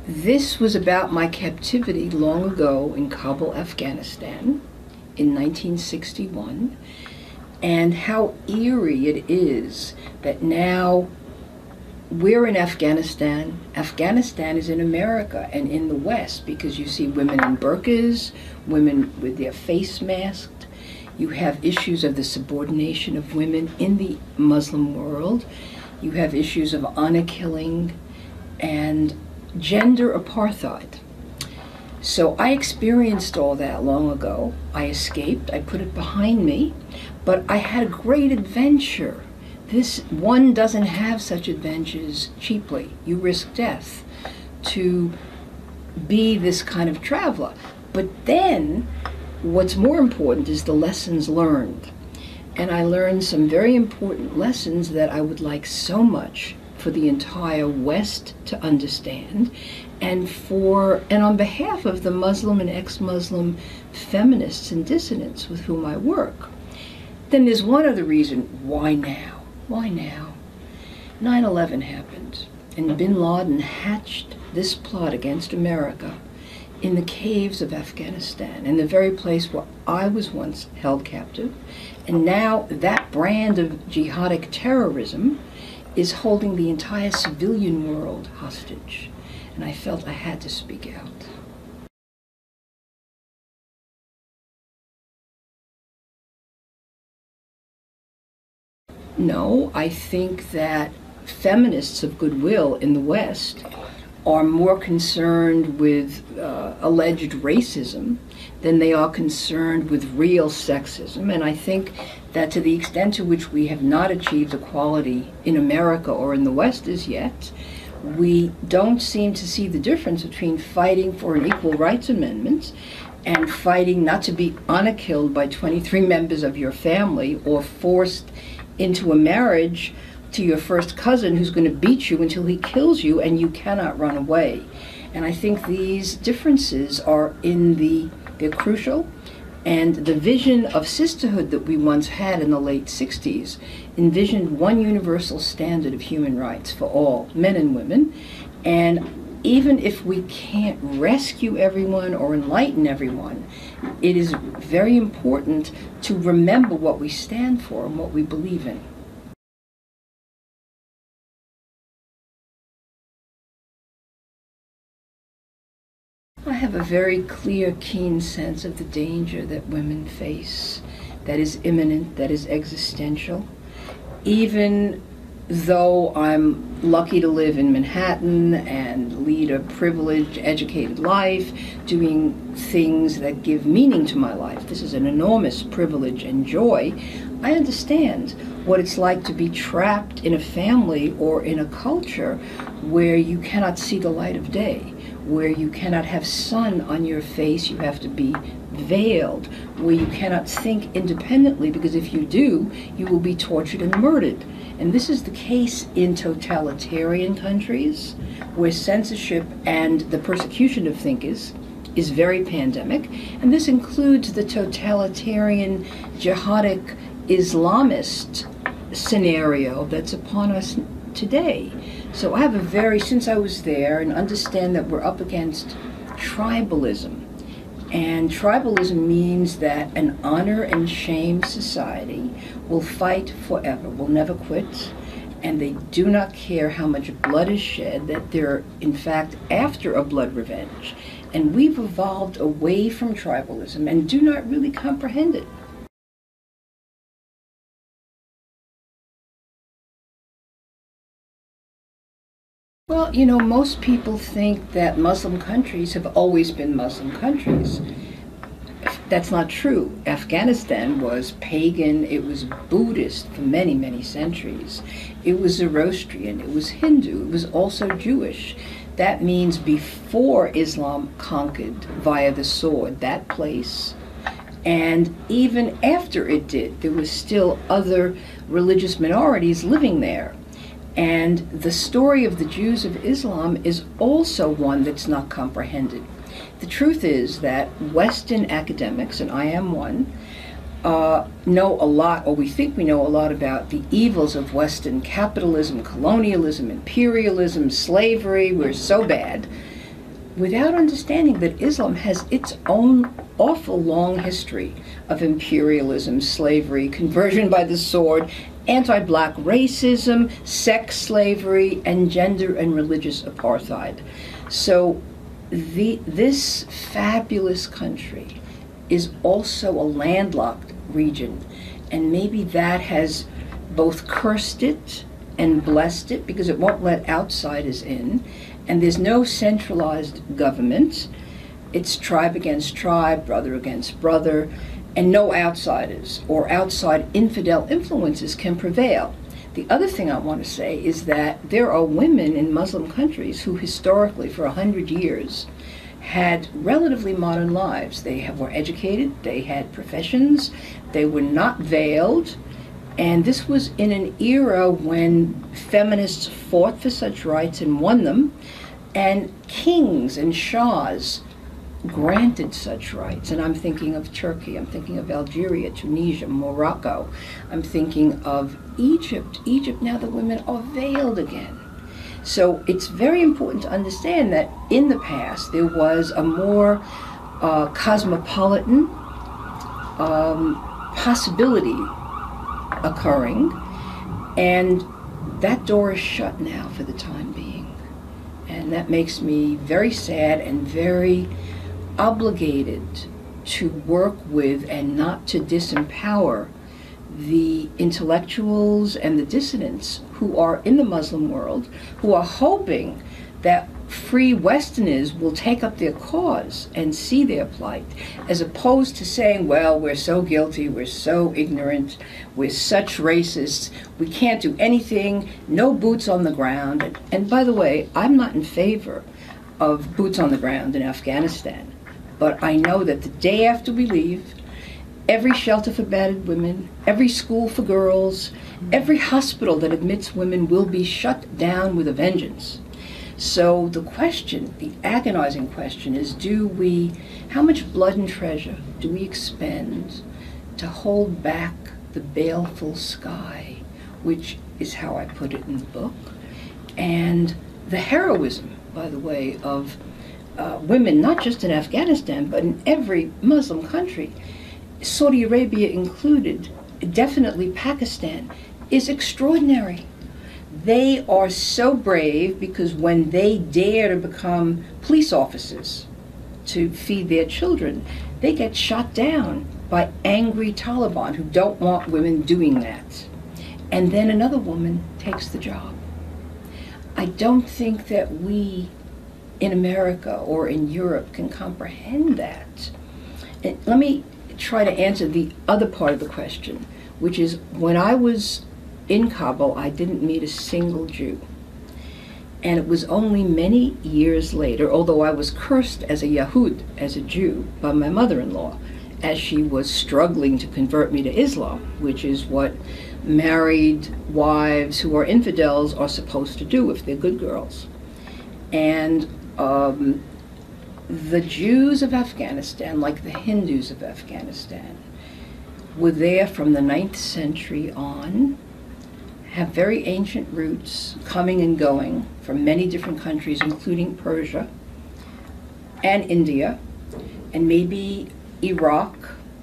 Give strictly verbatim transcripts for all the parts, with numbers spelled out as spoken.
This was about my captivity long ago in Kabul, Afghanistan in nineteen sixty-one, and how eerie it is that now we're in Afghanistan. Afghanistan is in America and in the West, because you see women in burqas, women with their face masked. You have issues of the subordination of women in the Muslim world. You have issues of honor killing and gender apartheid. So I experienced all that long ago. I escaped, I put it behind me, but I had a great adventure. This one doesn't have such adventures cheaply. You risk death to be this kind of traveler. But then what's more important is the lessons learned. And I learned some very important lessons that I would like so much for the entire West to understand, and for and on behalf of the Muslim and ex-Muslim feminists and dissidents with whom I work. Then there's one other reason. Why now? Why now? nine eleven happened, and bin Laden hatched this plot against America in the caves of Afghanistan, in the very place where I was once held captive. And now that brand of jihadic terrorism is holding the entire civilian world hostage. And I felt I had to speak out. No, I think that feminists of goodwill in the West are more concerned with uh, alleged racism than they are concerned with real sexism. And I think that to the extent to which we have not achieved equality in America or in the West as yet, we don't seem to see the difference between fighting for an equal rights amendment and fighting not to be honor killed by twenty-three members of your family, or forced into a marriage to your first cousin who's going to beat you until he kills you and you cannot run away. And I think these differences are in the, they're crucial. And the vision of sisterhood that we once had in the late sixties envisioned one universal standard of human rights for all, men and women. And even if we can't rescue everyone or enlighten everyone, it is very important to remember what we stand for and what we believe in. I have a very clear, keen sense of the danger that women face, that is imminent, that is existential. Even though I'm lucky to live in Manhattan and lead a privileged, educated life, doing things that give meaning to my life, this is an enormous privilege and joy, I understand what it's like to be trapped in a family or in a culture where you cannot see the light of day, where you cannot have sun on your face, you have to be veiled, where you cannot think independently, because if you do, you will be tortured and murdered. And this is the case in totalitarian countries, where censorship and the persecution of thinkers is very pandemic. And this includes the totalitarian jihadic Islamist scenario that's upon us today. So I have a very, since I was there, and understand that we're up against tribalism. And tribalism means that an honor and shame society will fight forever, will never quit, and they do not care how much blood is shed, that they're in fact after a blood revenge. And we've evolved away from tribalism and do not really comprehend it. Well, you know, most people think that Muslim countries have always been Muslim countries. That's not true. Afghanistan was pagan, it was Buddhist for many, many centuries. It was Zoroastrian, it was Hindu, it was also Jewish. That means before Islam conquered via the sword that place, and even after it did, there was still other religious minorities living there. And the story of the Jews of Islam is also one that's not comprehended. The truth is that Western academics, and I am one, uh, know a lot, or we think we know a lot about the evils of Western capitalism, colonialism, imperialism, slavery. We're so bad. without understanding that Islam has its own awful long history of imperialism, slavery, conversion by the sword, anti-black racism, sex slavery, and gender and religious apartheid. So the, this fabulous country is also a landlocked region, and maybe that has both cursed it and blessed it because it won't let outsiders in, and there's no centralized government. It's tribe against tribe, brother against brother, and no outsiders or outside infidel influences can prevail. The other thing I want to say is that there are women in Muslim countries who historically for a hundred years had relatively modern lives. They have, were educated, they had professions, they were not veiled, and this was in an era when feminists fought for such rights and won them, and kings and shahs granted such rights. And I'm thinking of Turkey, I'm thinking of Algeria, Tunisia, Morocco, I'm thinking of Egypt. Egypt, now the women are veiled again. So it's very important to understand that in the past there was a more uh, cosmopolitan um, possibility occurring, and that door is shut now for the time being. And that makes me very sad and very obligated to work with and not to disempower the intellectuals and the dissidents who are in the Muslim world, who are hoping that free Westerners will take up their cause and see their plight, as opposed to saying, well, we're so guilty, we're so ignorant, we're such racists, we can't do anything, no boots on the ground. And, and by the way, I'm not in favor of boots on the ground in Afghanistan, but I know that the day after we leave, every shelter for battered women, every school for girls, every hospital that admits women will be shut down with a vengeance. So the question, the agonizing question is, do we, how much blood and treasure do we expend to hold back the baleful sky, which is how I put it in the book, and the heroism, by the way, of uh, women, not just in Afghanistan, but in every Muslim country, Saudi Arabia included, definitely Pakistan, is extraordinary. They are so brave because when they dare to become police officers to feed their children, they get shot down by angry Taliban who don't want women doing that. And then another woman takes the job. I don't think that we in America or in Europe can comprehend that. And let me try to answer the other part of the question, which is, when I was in Kabul, I didn't meet a single Jew. And it was only many years later, although I was cursed as a Yahud, as a Jew, by my mother-in-law, as she was struggling to convert me to Islam, which is what married wives who are infidels are supposed to do if they're good girls. And um, the Jews of Afghanistan, like the Hindus of Afghanistan, were there from the ninth century on, have very ancient roots, coming and going from many different countries, including Persia and India, and maybe Iraq.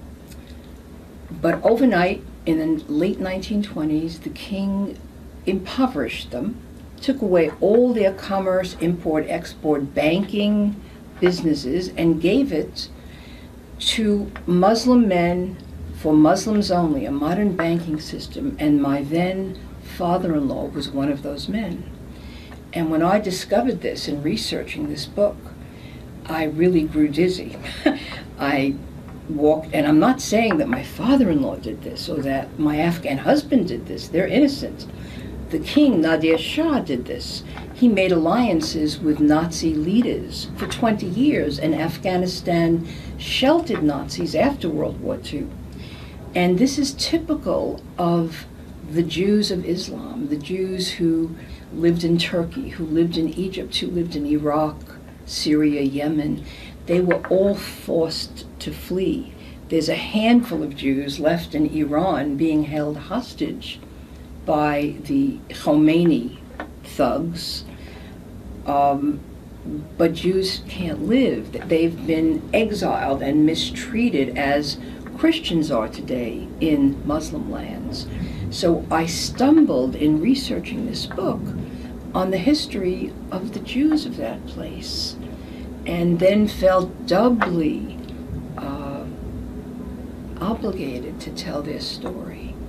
But overnight, in the late nineteen twenties, the king impoverished them, took away all their commerce, import, export, banking businesses, and gave it to Muslim men for Muslims only, a modern banking system. And my then father-in-law was one of those men. And when I discovered this in researching this book, I really grew dizzy. I walked, and I'm not saying that my father-in-law did this or that my Afghan husband did this. They're innocent. The king, Nadir Shah, did this. He made alliances with Nazi leaders for twenty years, and Afghanistan sheltered Nazis after World War Two. And this is typical of the Jews of Islam, the Jews who lived in Turkey, who lived in Egypt, who lived in Iraq, Syria, Yemen. They were all forced to flee. There's a handful of Jews left in Iran being held hostage by the Khomeini thugs. Um, but Jews can't live. They've been exiled and mistreated as Christians are today in Muslim lands. So I stumbled in researching this book on the history of the Jews of that place, and then felt doubly uh, obligated to tell their story.